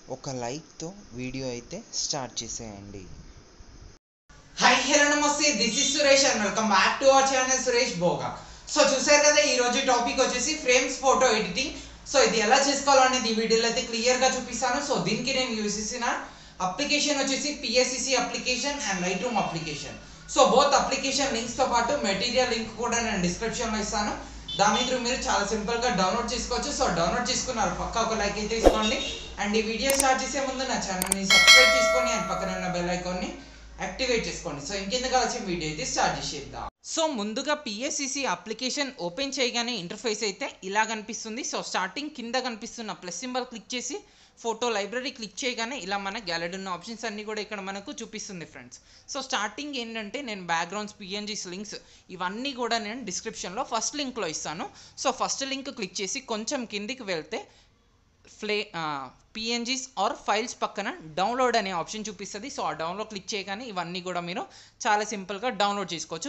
ఒక లైక్తో వీడియో అయితే స్టార్ట్ చేసేయండి. Hi hello namaste, this is Suresh and welcome back to our channel Suresh Bhoga. So చూసారు కదా, ఈ రోజు టాపిక్ వచ్చేసి ఫ్రేమ్స్ ఫోటో ఎడిటింగ్. సో ఇది ఎలా చేసుకోవాలనేది ఈ వీడియోలో అయితే క్లియర్ గా చూపిస్తాను. సో దీనికి నేను యూజ్ చేసిన అప్లికేషన్ వచ్చేసి PSCC application and Lightroom application. So both application links తో పాటు మెటీరియల్ లింక్ కూడా నేను డిస్క్రిప్షన్ లో ఇస్తాను. దాని మీద మీరు చాలా సింపుల్ గా డౌన్లోడ్ చేసుకోవచ్చు. సో డౌన్లోడ్ చేసుకున్నారు పక్కా ఒక లైక్ అయితే ఇసుకోండి. అండ్ ఈ వీడియో స్టార్ట్ చేసే ముందు నా ఛానల్ ని సబ్స్క్రైబ్ చేసుకొని అండ్ పక్కన ఉన్న బెల్ ఐకాన్ ని యాక్టివేట్ చేసుకోండి. సో ఇంకెందుకు ఆలస్యం, వీడియో అయితే స్టార్ట్ చేసేద్దాం. సో ముందుగా పిఎస్సిసి అప్లికేషన్ ఓపెన్ చేయగానే ఇంటర్ఫేస్ అయితే ఇలా కనిపిస్తుంది. సో స్టార్టింగ్ కింద కనిపిస్తున్న ప్లస్ సింబల్ క్లిక్ చేసి ఫోటో లైబ్రరీ క్లిక్ చేయగానే ఇలా మన గ్యాలరీ ఉన్న ఆప్షన్స్ అన్ని కూడా ఇక్కడ మనకు చూపిస్తుంది ఫ్రెండ్స్. సో స్టార్టింగ్ ఏంటంటే నేను బ్యాక్గ్రౌండ్స్, పిఎన్జీస్, లింక్స్ ఇవన్నీ కూడా నేను డిస్క్రిప్షన్లో ఫస్ట్ లింక్లో ఇస్తాను. సో ఫస్ట్ లింక్ క్లిక్ చేసి కొంచెం కిందికి వెళ్తే పిఎన్జీస్ ఆర్ ఫైల్స్ పక్కన డౌన్లోడ్ అనే ఆప్షన్ చూపిస్తుంది. సో ఆ డౌన్లోడ్ క్లిక్ చేయగానే ఇవన్నీ కూడా మీరు చాలా సింపుల్గా డౌన్లోడ్ చేసుకోవచ్చు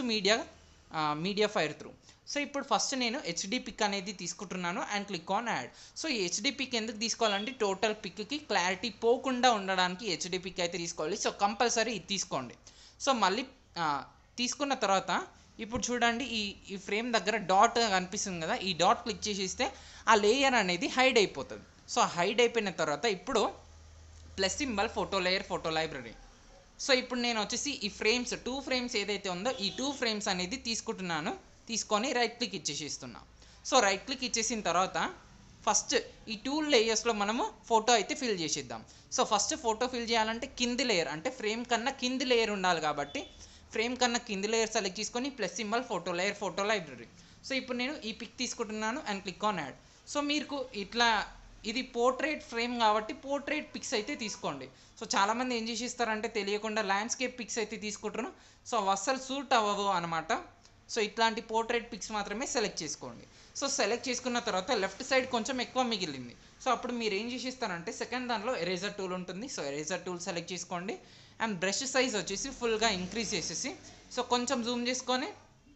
మీడియా ఫైర్ త్రూ. సో ఇప్పుడు ఫస్ట్ నేను హెచ్డి పిక్ అనేది తీసుకుంటున్నాను and click on add. So ఈ హెచ్డి పిక్ ఎందుకు తీసుకోవాలంటే టోటల్ పిక్కి క్లారిటీ పోకుండా ఉండడానికి హెచ్డి పిక్ అయితే తీసుకోవాలి. సో కంపల్సరీ ఇది తీసుకోండి. సో మళ్ళీ తీసుకున్న తర్వాత ఇప్పుడు చూడండి, ఈ ఫ్రేమ్ దగ్గర డాట్ కనిపిస్తుంది కదా, ఈ డాట్ క్లిక్ చేసేస్తే ఆ లేయర్ అనేది హైడ్ అయిపోతుంది. సో హైడ్ అయిపోయిన తర్వాత ఇప్పుడు plus symbol photo layer, photo library. So ఇప్పుడు నేను వచ్చేసి ఈ ఫ్రేమ్స్ 2 ఫ్రేమ్స్ ఏదైతే ఉందో ఈ 2 ఫ్రేమ్స్ అనేది తీసుకుంటున్నాను. తీసుకొని రైట్ క్లిక్ ఇచ్చేసిస్తున్నా. సో రైట్ క్లిక్ ఇచ్చేసిన తర్వాత ఫస్ట్ ఈ 2 లేయర్స్లో మనము ఫోటో అయితే ఫిల్ చేసేద్దాం. సో ఫస్ట్ ఫోటో ఫిల్ చేయాలంటే కింది లేయర్, అంటే ఫ్రేమ్ కన్నా కింది లేయర్ ఉండాలి కాబట్టి ఫ్రేమ్ కన్నా కింది లేయర్ సెలెక్ట్ చేసుకొని plus symbol photo layer, photo library. So ఇప్పుడు నేను ఈ పిక్ తీసుకుంటున్నాను and click on add. So మీకు ఇట్లా ఇది పోర్ట్రేట్ ఫ్రేమ్ కాబట్టి పోర్ట్రేట్ పిక్స్ అయితే తీసుకోండి. సో చాలామంది ఏం చేసిస్తారంటే తెలియకుండా ల్యాండ్స్కేప్ పిక్స్ అయితే తీసుకుంటారు. సో అవి అస్సలు సూట్ అవ్వవు అనమాట. సో ఇట్లాంటి పోర్ట్రేట్ పిక్స్ మాత్రమే సెలెక్ట్ చేసుకోండి. సో సెలెక్ట్ చేసుకున్న తర్వాత లెఫ్ట్ సైడ్ కొంచెం ఎక్కువ మిగిలింది. సో అప్పుడు మీరు ఏం చేసిస్తారంటే సెకండ్ దాంట్లో ఎరేజర్ టూల్ ఉంటుంది. సో ఎరేజర్ టూల్ సెలెక్ట్ చేసుకోండి అండ్ బ్రష్ సైజ్ వచ్చేసి ఫుల్గా ఇంక్రీజ్ చేసేసి సో కొంచెం జూమ్ చేసుకొని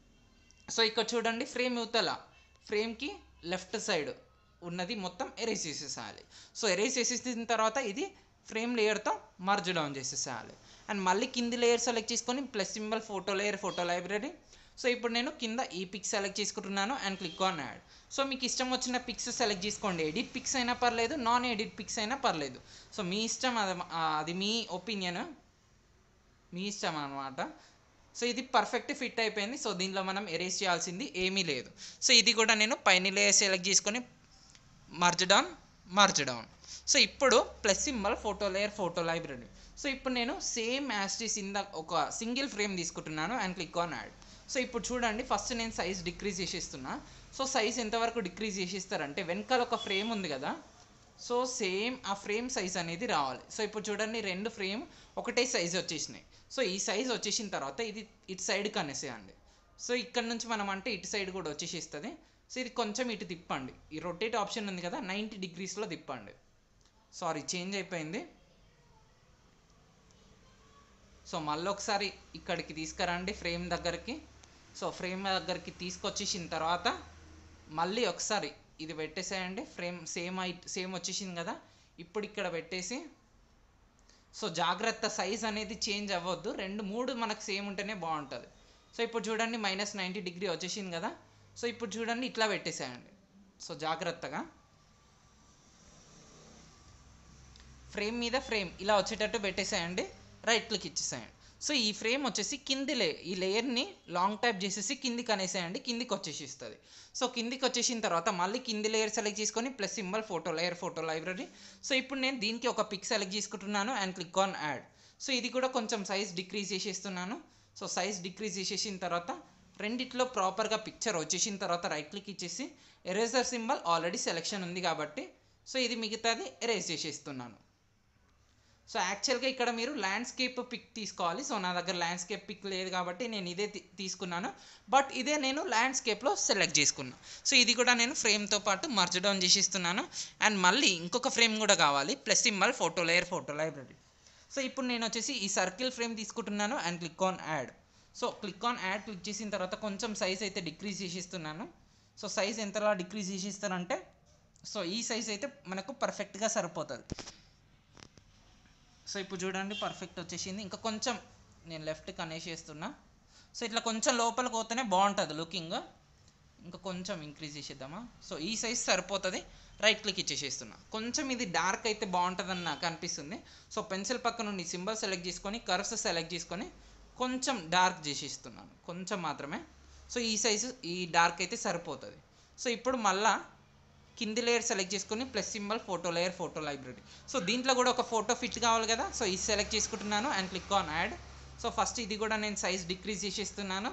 సో ఇక్కడ చూడండి, ఫ్రేమ్ యువతల ఫ్రేమ్కి లెఫ్ట్ సైడ్ ఉన్నది మొత్తం ఎరేజ్ చేసేసేయాలి. సో ఎరేజ్ చేసేసిన తర్వాత ఇది ఫ్రేమ్ లేయర్తో మర్జ్ డౌన్ చేసేసేయాలి. అండ్ మళ్ళీ కింది లేయర్ సెలెక్ట్ చేసుకొని plus symbol photo layer, photo library. So ఇప్పుడు నేను కింద ఈ పిక్స్ సెలెక్ట్ చేసుకుంటున్నాను and click on add. So మీకు ఇష్టం వచ్చిన పిక్స్ సెలెక్ట్ చేసుకోండి. ఎడిట్ పిక్స్ అయినా పర్లేదు, నాన్ ఎడిట్ పిక్స్ అయినా పర్లేదు. సో మీ ఇష్టం, అది మీ ఒపీనియన్, మీ ఇష్టం అనమాట. సో ఇది పర్ఫెక్ట్ ఫిట్ అయిపోయింది. సో దీనిలో మనం ఎరేజ్ చేయాల్సింది ఏమీ లేదు. సో ఇది కూడా నేను పైన లేయర్ సెలెక్ట్ చేసుకొని మర్జ్ డౌన్. సో ఇప్పుడు plus symbol photo layer, photo library. So ఇప్పుడు నేను సేమ్ యాస్టిస్ ఒక సింగిల్ ఫ్రేమ్ తీసుకుంటున్నాను and click on add. So ఇప్పుడు చూడండి, ఫస్ట్ నేను సైజ్ డిక్రీజ్ చేసేస్తున్నా. సో సైజ్ ఎంతవరకు డిక్రీజ్ చేసేస్తారంటే వెనకాల ఒక ఫ్రేమ్ ఉంది కదా, సో సేమ్ ఆ ఫ్రేమ్ సైజ్ అనేది రావాలి. సో ఇప్పుడు చూడండి, 2 ఫ్రేమ్ ఒకటే సైజ్ వచ్చేసినాయి. సో ఈ సైజ్ వచ్చేసిన తర్వాత ఇది ఇటు సైడ్కి అనేసేయండి. సో ఇక్కడ నుంచి మనం అంటే ఇటు సైడ్ కూడా వచ్చేసిస్తుంది. సో ఇది కొంచెం ఇటు తిప్పండి. ఈ రొటేట్ ఆప్షన్ ఉంది కదా, 90 డిగ్రీస్లో తిప్పండి. సారీ, చేంజ్ అయిపోయింది. సో మళ్ళీ ఒకసారి ఇక్కడికి తీసుకురండి ఫ్రేమ్ దగ్గరికి. సో ఫ్రేమ్ దగ్గరికి తీసుకొచ్చేసిన తర్వాత మళ్ళీ ఒకసారి ఇది పెట్టేసేయండి. ఫ్రేమ్ సేమ్ వచ్చేసింది కదా, ఇప్పుడు ఇక్కడ పెట్టేసి సో జాగ్రత్త, సైజ్ అనేది చేంజ్ అవ్వద్దు. 2, 3 మనకు సేమ్ ఉంటేనే బాగుంటుంది. సో ఇప్పుడు చూడండి -90 డిగ్రీ వచ్చేసింది కదా. సో ఇప్పుడు చూడండి ఇట్లా పెట్టేసేయండి. సో జాగ్రత్తగా ఫ్రేమ్ మీద ఫ్రేమ్ ఇలా వచ్చేటట్టు పెట్టేసేయండి. రైట్ క్లిక్ ఇచ్చేసేయండి. సో ఈ ఫ్రేమ్ వచ్చేసి ఈ లేయర్ని లాంగ్ ట్యాప్ చేసేసి కిందికి అనేసేయండి. కిందికి వచ్చేసిస్తుంది. సో కిందికి వచ్చేసిన తర్వాత మళ్ళీ కింది లేయర్ సెలెక్ట్ చేసుకొని plus symbol photo layer, photo library. So ఇప్పుడు నేను దీనికి ఒక పిక్ సెలెక్ట్ చేసుకుంటున్నాను and click on add. So ఇది కూడా కొంచెం సైజ్ డిక్రీజ్ చేసేస్తున్నాను. సో సైజ్ డిక్రీజ్ చేసేసిన తర్వాత రెండిట్లో ప్రాపర్గా పిక్చర్ వచ్చేసిన తర్వాత రైట్ క్లిక్ ఇచ్చేసి ఎరేజర్ సింబల్ ఆల్రెడీ సెలెక్షన్ ఉంది కాబట్టి సో ఇది మిగతాది ఎరేజ్ చేసేస్తున్నాను. సో యాక్చువల్గా ఇక్కడ మీరు ల్యాండ్స్కేప్ పిక్ తీసుకోవాలి. సో నా దగ్గర ల్యాండ్స్కేప్ పిక్ లేదు కాబట్టి నేను ఇదే తీసుకున్నాను. బట్ ఇదే నేను ల్యాండ్స్కేప్లో సెలెక్ట్ చేసుకున్నాను. సో ఇది కూడా నేను ఫ్రేమ్తో పాటు మర్జ్ డౌన్ చేసిస్తున్నాను. అండ్ మళ్ళీ ఇంకొక ఫ్రేమ్ కూడా కావాలి, plus symbol photo layer, photo library. So ఇప్పుడు నేను వచ్చేసి ఈ సర్కిల్ ఫ్రేమ్ తీసుకుంటున్నాను and click on add. So click on add click చేసిన తర్వాత కొంచెం సైజ్ అయితే డిక్రీజ్ చేసిస్తున్నాను. సో సైజ్ ఎంతలా డిక్రీజ్ చేసిస్తానంటే సో ఈ సైజ్ అయితే మనకు పర్ఫెక్ట్గా సరిపోతుంది. సో ఇప్పుడు చూడండి పర్ఫెక్ట్ వచ్చేసింది. ఇంకా కొంచెం నేను లెఫ్ట్కి అనేసేస్తున్నా. సో ఇట్లా కొంచెం లోపలికి పోతేనే బాగుంటుంది లుకింగ్. ఇంకా కొంచెం ఇంక్రీజ్ చేసేద్దామా. సో ఈ సైజ్ సరిపోతుంది. రైట్ క్లిక్ ఇచ్చేసేస్తున్నా. కొంచెం ఇది డార్క్ అయితే బాగుంటుందని నాకు అనిపిస్తుంది. సో పెన్సిల్ పక్క నుండి సింబల్ సెలెక్ట్ చేసుకొని కర్వ్స్ సెలెక్ట్ చేసుకొని కొంచెం డార్క్ చేసేస్తున్నాను, కొంచెం మాత్రమే. సో ఈ సైజు ఈ డార్క్ అయితే సరిపోతుంది. సో ఇప్పుడు మళ్ళా కింది లేయర్ సెలెక్ట్ చేసుకొని plus symbol photo layer photo library. So దీంట్లో కూడా ఒక ఫోటో ఫిట్ కావాలి కదా. సో ఇది సెలెక్ట్ చేసుకుంటున్నాను and click on add. So first ఇది కూడా నేను సైజ్ డిక్రీజ్ చేసేస్తున్నాను.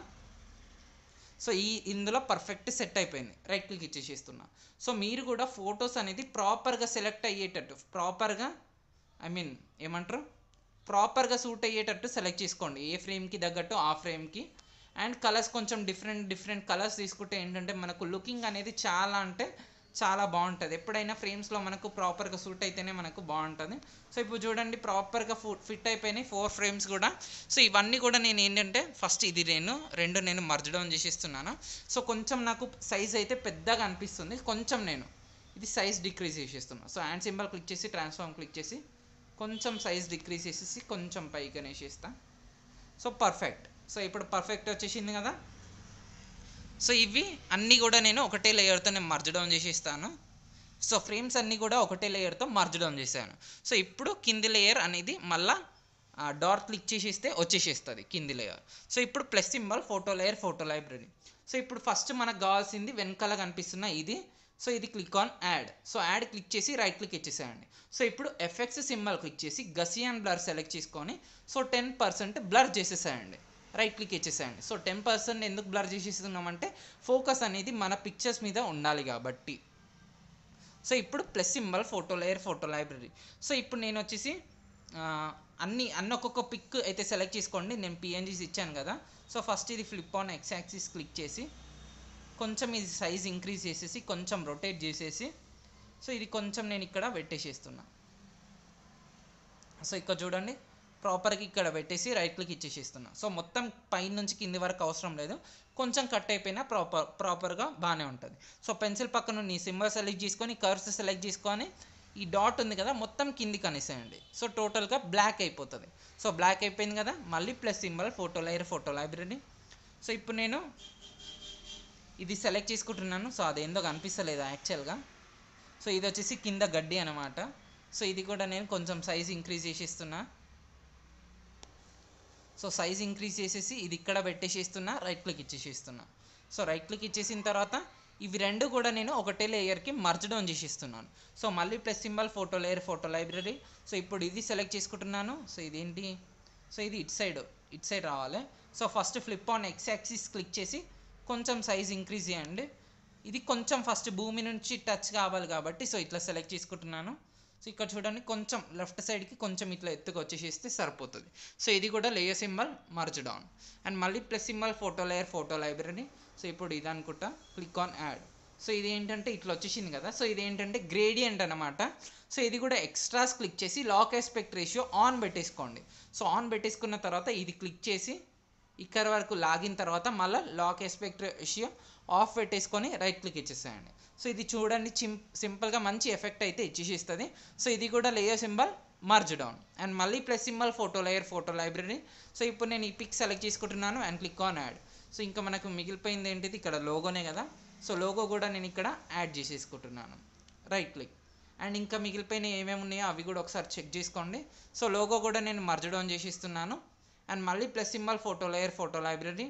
సో ఇందులో పర్ఫెక్ట్ సెట్ అయిపోయింది. రైట్ క్లిక్ ఇచ్చేసేస్తున్నా. సో మీరు కూడా ఫొటోస్ అనేది ప్రాపర్గా సెలెక్ట్ అయ్యేటట్టు, ప్రాపర్గా ఏమంటారు, ప్రాపర్గా సూట్ అయ్యేటట్టు సెలెక్ట్ చేసుకోండి. ఏ ఫ్రేమ్కి తగ్గట్టు ఆ ఫ్రేమ్కి. అండ్ కలర్స్ కొంచెం డిఫరెంట్ కలర్స్ తీసుకుంటే ఏంటంటే మనకు లుకింగ్ అనేది చాలా అంటే చాలా బాగుంటుంది. ఎప్పుడైనా ఫ్రేమ్స్లో మనకు ప్రాపర్గా సూట్ అయితేనే మనకు బాగుంటుంది. సో ఇప్పుడు చూడండి ప్రాపర్గా ఫిట్ అయిపోయినాయి 4 ఫ్రేమ్స్ కూడా. సో ఇవన్నీ కూడా నేను ఏంటంటే ఫస్ట్ ఇది రెండు నేను మర్జ్ డౌన్ చేసేస్తున్నాను. సో కొంచెం నాకు సైజ్ అయితే పెద్దగా అనిపిస్తుంది, కొంచెం నేను ఇది సైజ్ డిక్రీజ్ చేసేస్తున్నాను. సో హ్యాండ్ సింబల్ క్లిక్ చేసి ట్రాన్స్ఫార్మ్ క్లిక్ చేసి కొంచెం సైజ్ డిక్రీజ్ చేసేసి కొంచెం పైకి అనేసేస్తా. So perfect. సో ఇప్పుడు పర్ఫెక్ట్ వచ్చేసింది కదా. సో ఇవి అన్నీ కూడా నేను ఒకటే లేయర్తో నేను మర్జ్ డౌన్ చేసేస్తాను. సో ఫ్రేమ్స్ అన్నీ కూడా ఒకటే లేయర్తో మర్జ్ డౌన్ చేశాను. సో ఇప్పుడు కింది లేయర్ అనేది మళ్ళీ డాట్ క్లిక్ చేసేస్తే వచ్చేసేస్తుంది కింది లేయర్. సో ఇప్పుడు plus symbol photo layer photo library. So ఇప్పుడు ఫస్ట్ మనకు కావాల్సింది వెనకాల కనిపిస్తున్న ఇది. సో ఇది click on add. So add click చేసి రైట్ క్లిక్ ఇచ్చేసేయండి. సో ఇప్పుడు ఎఫెక్ట్స్ సింబల్ క్లిక్ చేసి గసియన్ బ్లర్ సెలెక్ట్ చేసుకొని సో 10% బ్లర్ చేసేసేయండి. రైట్ క్లిక్ ఇచ్చేసేయండి. సో 10% ఎందుకు బ్లర్ చేసేస్తున్నామంటే ఫోకస్ అనేది మన పిక్చర్స్ మీద ఉండాలి కాబట్టి. సో ఇప్పుడు plus symbol photo layer photo library. So ఇప్పుడు నేను వచ్చేసి అన్ని ఒక్కొక్క పిక్ అయితే సెలెక్ట్ చేసుకోండి. నేను పిఎన్జీస్ ఇచ్చాను కదా. సో ఫస్ట్ ఇది flip on X axis click చేసి కొంచెం ఇది సైజ్ ఇంక్రీజ్ చేసేసి కొంచెం రొటేట్ చేసేసి సో ఇది కొంచెం నేను ఇక్కడ పెట్టేసేస్తున్నా. సో ఇక్కడ చూడండి ప్రాపర్గా ఇక్కడ పెట్టేసి రైట్ క్లిక్ ఇచ్చేసేస్తున్నా. సో మొత్తం పైన నుంచి కింది వరకు అవసరం లేదు, కొంచెం కట్ అయిపోయినా ప్రాపర్గా బాగానే ఉంటుంది. సో పెన్సిల్ పక్కన నీ సింబల్ సెలెక్ట్ చేసుకొని కర్వ్స్ సెలెక్ట్ చేసుకొని ఈ డాట్ ఉంది కదా మొత్తం కిందికి అనేసేయండి. సో టోటల్గా బ్లాక్ అయిపోతుంది. సో బ్లాక్ అయిపోయింది కదా. మళ్ళీ plus symbol photo layer photo library. So ఇప్పుడు నేను ఇది సెలెక్ట్ చేసుకుంటున్నాను. సో అదేందో కనిపిస్తలేదు యాక్చువల్గా. సో ఇది వచ్చేసి కింద గడ్డి అనమాట. సో ఇది కూడా నేను కొంచెం సైజ్ ఇంక్రీజ్ చేసేస్తున్నా. సో సైజ్ ఇంక్రీజ్ చేసేసి ఇది ఇక్కడ పెట్టేసేస్తున్నా, రైట్ క్లిక్ ఇచ్చేసేస్తున్నా. సో రైట్ క్లిక్ ఇచ్చేసిన తర్వాత ఇవి రెండు కూడా నేను ఒకటే లేయర్కి మర్జ్ డౌన్ చేసేస్తున్నాను. సో మళ్ళీ plus symbol photo layer photo library. So ఇప్పుడు ఇది సెలెక్ట్ చేసుకుంటున్నాను. సో ఇదేంటి, సో ఇది ఇట్ సైడ్ రావాలి. So first flip on X axis click చేసి కొంచెం సైజ్ ఇంక్రీజ్ చేయండి. ఇది కొంచెం ఫస్ట్ భూమి నుంచి టచ్ కావాలి కాబట్టి సో ఇట్లా సెలెక్ట్ చేసుకుంటున్నాను. సో ఇక్కడ చూడండి కొంచెం లెఫ్ట్ సైడ్కి కొంచెం ఇట్లా ఎత్తుకు వచ్చేసేస్తే సరిపోతుంది. సో ఇది కూడా layer symbol merge down. And మళ్ళీ plus symbol photo layer photo library. So ఇప్పుడు ఇది అనుకుంటా క్లిక్ ఆన్ యాడ్. సో ఇది ఏంటంటే ఇట్లా వచ్చేసింది కదా. సో ఇది ఏంటంటే గ్రేడియంట్ అనమాట. సో ఇది కూడా ఎక్స్ట్రాస్ క్లిక్ చేసి లాక్ ఆస్పెక్ట్ రేషియో ఆన్ పెట్టేసుకోండి. సో ఆన్ పెట్టేసుకున్న తర్వాత ఇది క్లిక్ చేసి ఇక్కడ వరకు లాగిన తర్వాత మళ్ళీ లాక్ ఆస్పెక్ట్ రేషియో ఆఫ్ పెట్టేసుకొని రైట్ క్లిక్ ఇచ్చేసేయండి. సో ఇది చూడండి సింపుల్గా మంచి ఎఫెక్ట్ అయితే ఇచ్చేసిస్తుంది. సో ఇది కూడా layer symbol merge down. And మళ్ళీ plus symbol photo layer photo library. So ఇప్పుడు నేను ఈ పిక్ సెలెక్ట్ చేసుకుంటున్నాను and click on add. So ఇంకా మనకు మిగిలిపోయింది ఏంటిది, ఇక్కడ లోగోనే కదా. సో లోగో కూడా నేను ఇక్కడ యాడ్ చేసేసుకుంటున్నాను, రైట్ క్లిక్. అండ్ ఇంకా మిగిలిపోయిన ఏమేమి ఉన్నాయో అవి కూడా ఒకసారి చెక్ చేసుకోండి. సో లోగో కూడా నేను మర్జ్ డౌన్ చేసిస్తున్నాను. అండ్ మళ్ళీ plus symbol photo layer photo library.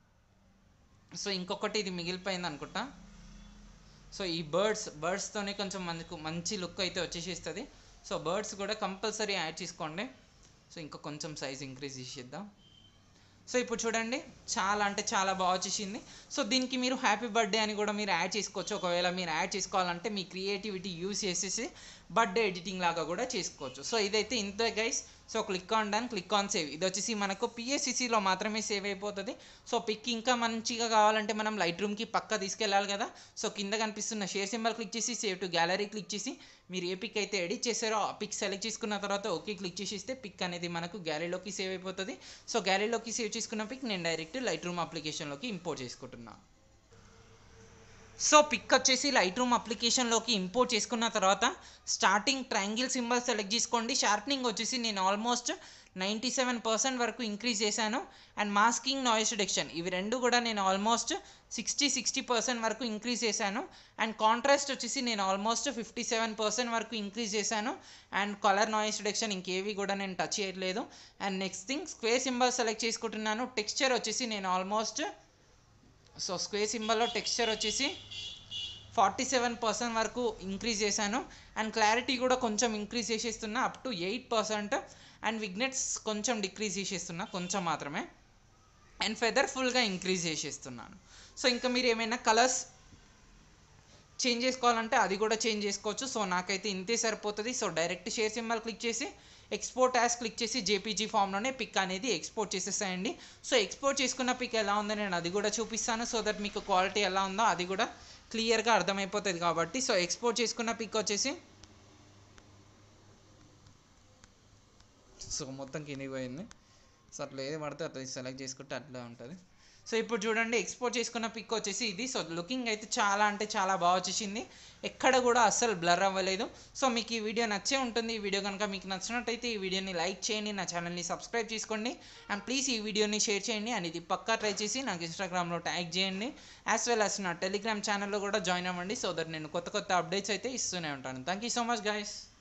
So ఇంకొకటి ఇది మిగిలిపోయింది అనుకుంటా. సో ఈ బర్డ్స్తోనే కొంచెం మనకు మంచి లుక్ అయితే వచ్చేసేస్తుంది. సో బర్డ్స్ కూడా కంపల్సరీ యాడ్ చేసుకోండి. సో ఇంకా కొంచెం సైజ్ ఇంక్రీజ్ చేసేద్దాం. సో ఇప్పుడు చూడండి చాలా అంటే చాలా బాగా వచ్చేసింది. సో దీనికి మీరు హ్యాపీ బర్త్డే అని కూడా మీరు యాడ్ చేసుకోవచ్చు. ఒకవేళ మీరు యాడ్ చేసుకోవాలంటే మీ క్రియేటివిటీ యూస్ చేసేసి బర్త్డే ఎడిటింగ్ లాగా కూడా చేసుకోవచ్చు. సో ఇదైతే ఇంతే guys. So click on done, click on save. ఇది వచ్చేసి మనకు పిఎస్సిసిలో మాత్రమే సేవ్ అయిపోతుంది. సో పిక్ ఇంకా మంచిగా కావాలంటే మనం లైట్ రూమ్కి పక్క తీసుకెళ్ళాలి కదా. సో కింద కనిపిస్తున్న షేర్ సింబల్ క్లిక్ చేసి సేవ్ టు గ్యాలరీ క్లిక్ చేసి మీరు ఏ పిక్ అయితే ఎడిట్ చేశారో ఆ పిక్ సెలెక్ట్ చేసుకున్న తర్వాత ఓకే క్లిక్ చేసిస్తే పిక్ అనేది మనకు గ్యాలరీలోకి సేవ్ అయిపోతుంది. సో గ్యాలరీలోకి సేవ్ చేసుకున్న పిక్ నేను డైరెక్ట్ లైట్ రూమ్ అప్లికేషన్లోకి ఇంపోర్ట్ చేసుకుంటున్నాను. సో పిక్ వచ్చేసి లైట్ రూమ్ అప్లికేషన్లోకి ఇంపోర్ట్ చేసుకున్న తర్వాత స్టార్టింగ్ ట్రయాంగిల్ సింబల్ సెలెక్ట్ చేసుకోండి. షార్ప్నింగ్ వచ్చేసి నేను ఆల్మోస్ట్ 97% వరకు ఇంక్రీజ్ చేశాను. అండ్ మాస్కింగ్, నాయిస్ రిడక్షన్ ఇవి రెండు కూడా నేను ఆల్మోస్ట్ 60% వరకు ఇంక్రీజ్ చేశాను. అండ్ కాంట్రాస్ట్ వచ్చేసి నేను ఆల్మోస్ట్ 57% వరకు ఇంక్రీజ్ చేశాను. అండ్ కలర్, నాయిస్ రిడక్షన్ ఇంకేవి కూడా నేను టచ్ చేయట్లేదు. And next thing square symbol select చేసుకుంటున్నాను. టెక్స్చర్ వచ్చేసి నేను ఆల్మోస్ట్ స్క్వేర్ సింబల్లో టెక్స్చర్ వచ్చేసి 47% వరకు ఇంక్రీజ్ చేశాను. అండ్ క్లారిటీ కూడా కొంచెం ఇంక్రీజ్ చేసేస్తున్నా అప్ టు 8%. అండ్ విగ్నెట్స్ కొంచెం డిక్రీజ్ చేసేస్తున్నా, కొంచెం మాత్రమే. అండ్ ఫెదర్ ఫుల్గా ఇంక్రీజ్ చేసేస్తున్నాను. సో ఇంకా మీరు ఏమైనా కలర్స్ చేంజ్ చేసుకోవాలంటే అది కూడా చేంజ్ చేసుకోవచ్చు. సో నాకైతే ఇంతే సరిపోతుంది. So direct share symbol click చేసి ఎక్స్పోర్ట్ యాజ్ క్లిక్ చేసి జేపీజీ ఫామ్లోనే పిక్ అనేది ఎక్స్పోర్ట్ చేసేసాయండి. సో ఎక్స్పోర్ట్ చేసుకున్న పిక్ ఎలా ఉందో నేను అది కూడా చూపిస్తాను. సో దట్ మీకు క్వాలిటీ ఎలా ఉందో అది కూడా క్లియర్గా అర్థమైపోతుంది కాబట్టి. సో ఎక్స్పోర్ట్ చేసుకున్న పిక్ వచ్చేసి మొత్తం కిందికి పోయింది. సో అట్లా ఏది పడితే అట్లా సెలెక్ట్ చేసుకుంటే అట్లా ఉంటుంది. సో ఇప్పుడు చూడండి ఎక్స్పోర్ట్ చేసుకున్న పిక్ వచ్చేసి ఇది. సో లుకింగ్ అయితే చాలా అంటే చాలా బాగా వచ్చేసింది, ఎక్కడ కూడా అస్సలు బ్లర్ అవ్వలేదు. సో మీకు ఈ వీడియో నచ్చే ఉంటుంది. ఈ వీడియో కనుక మీకు నచ్చినట్టయితే ఈ వీడియోని లైక్ చేయండి, నా ఛానల్ని సబ్స్క్రైబ్ చేసుకోండి. అండ్ ప్లీజ్ ఈ వీడియోని షేర్ చేయండి. అండ్ ఇది పక్కా ట్రై చేసి నాకు ఇన్స్టాగ్రామ్లో ట్యాగ్ చేయండి. యాజ్ వెల్ యాజ్ నా టెలిగ్రామ్ ఛానల్లో కూడా జాయిన్ అవ్వండి. సో దట్ నేను కొత్త అప్డేట్స్ అయితే ఇస్తూనే ఉంటాను. Thank you so much guys.